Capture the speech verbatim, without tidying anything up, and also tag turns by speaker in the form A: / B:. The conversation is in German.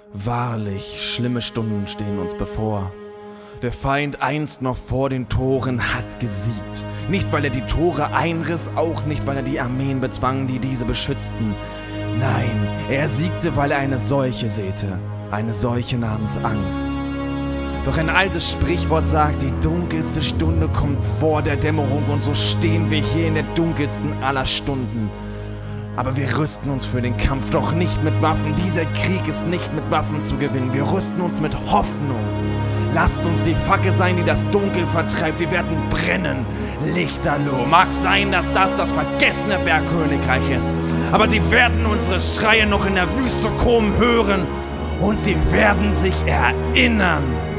A: Wahrlich, schlimme Stunden stehen uns bevor. Der Feind einst noch vor den Toren hat gesiegt. Nicht, weil er die Tore einriss, auch nicht, weil er die Armeen bezwang, die diese beschützten. Nein, er siegte, weil er eine Seuche säte. Eine Seuche namens Angst. Doch ein altes Sprichwort sagt, die dunkelste Stunde kommt vor der Dämmerung, und so stehen wir hier in der dunkelsten aller Stunden. Aber wir rüsten uns für den Kampf, doch nicht mit Waffen. Dieser Krieg ist nicht mit Waffen zu gewinnen. Wir rüsten uns mit Hoffnung. Lasst uns die Fackel sein, die das Dunkel vertreibt. Wir werden brennen, lichterloh. Mag sein, dass das das vergessene Bergkönigreich ist, aber sie werden unsere Schreie noch in der Wüste Chrom hören, und sie werden sich erinnern.